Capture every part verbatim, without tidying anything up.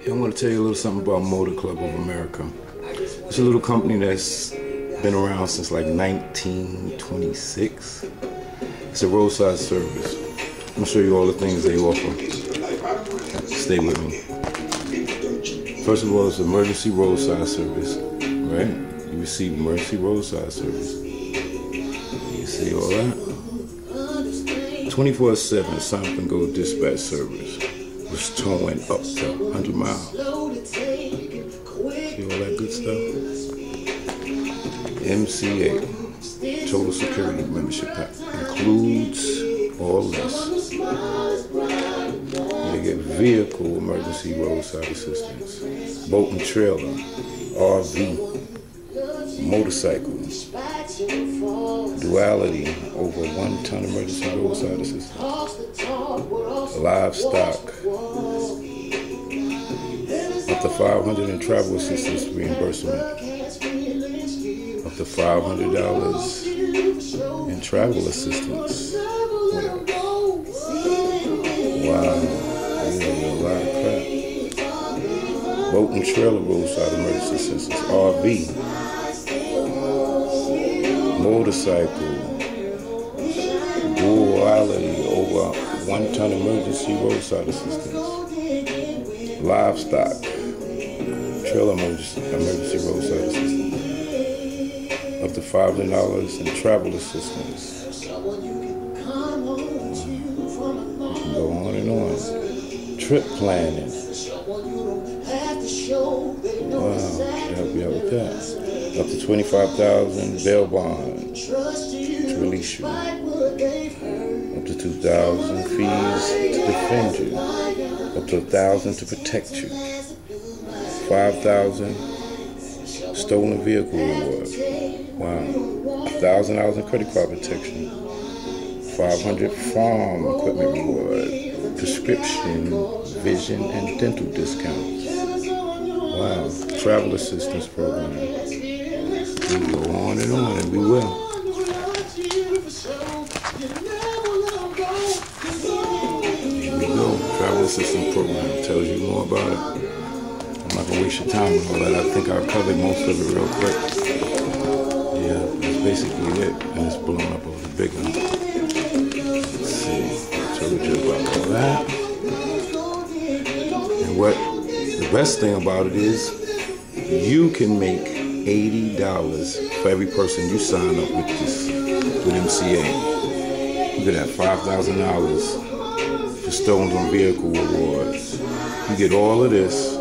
I want to tell you a little something about Motor Club of America. It's a little company that's been around since like nineteen twenty-six. It's a roadside service. I'm going to show you all the things they offer. Stay with me. First of all, it's emergency roadside service, right? You receive emergency roadside service. You see all that? twenty-four seven stop and go dispatch service. Was towing up to one hundred miles. See all that good stuff? M C A, Total Security Membership Pack, includes all this. You get vehicle emergency roadside assistance, boat and trailer, R V, motorcycle, duality, over one ton emergency roadside assistance, livestock, up to five hundred in travel assistance reimbursement, up to five hundred dollars in travel assistance. Wow, yeah, a lot of crap. Boat and trailer roadside emergency assistance, R V, motorcycle, duality, over one ton emergency roadside assistance, livestock, trailer emergency, emergency roadside assistance, up to five hundred dollars in travel assistance. You can go on and on. Trip planning. Wow, should help you out with that. Up to twenty-five thousand dollars bail bond to release you. Up to two thousand dollars fees to defend you. Up to one thousand dollars to protect you. five thousand dollars stolen vehicle reward. Wow. one thousand dollars in credit card protection. five hundred dollars farm equipment reward. Prescription, vision, and dental discounts. Wow. Travel assistance program. We go on and on, and we will. Here we go. Travel assistance program tells you more about it. I'm not gonna waste your time with all that. I think I've covered most of it real quick. Yeah, that's basically it. And it's blown up a little bigger. Let's see. I told you about all that. And what the best thing about it is, you can make eighty dollars for every person you sign up with this with M C A. You get that five thousand dollars for stolen vehicle rewards. You get all of this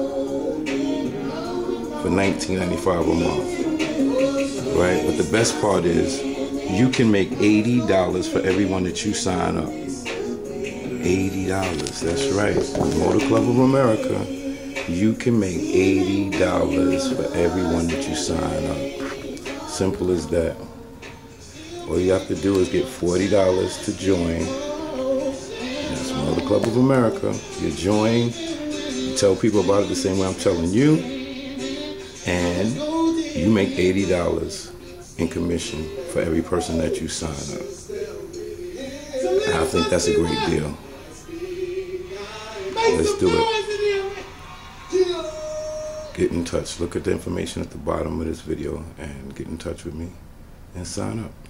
for nineteen ninety-five a month, right? But the best part is, you can make eighty dollars for everyone that you sign up. eighty dollars, that's right. Motor Club of America, you can make eighty dollars for everyone that you sign up. Simple as that. All you have to do is get forty dollars to join. That's Motor Club of America. You join, you tell people about it the same way I'm telling you, and you make eighty dollars in commission for every person that you sign up. I think that's a great deal. Let's do it. Get in touch. Look at the information at the bottom of this video and get in touch with me and sign up.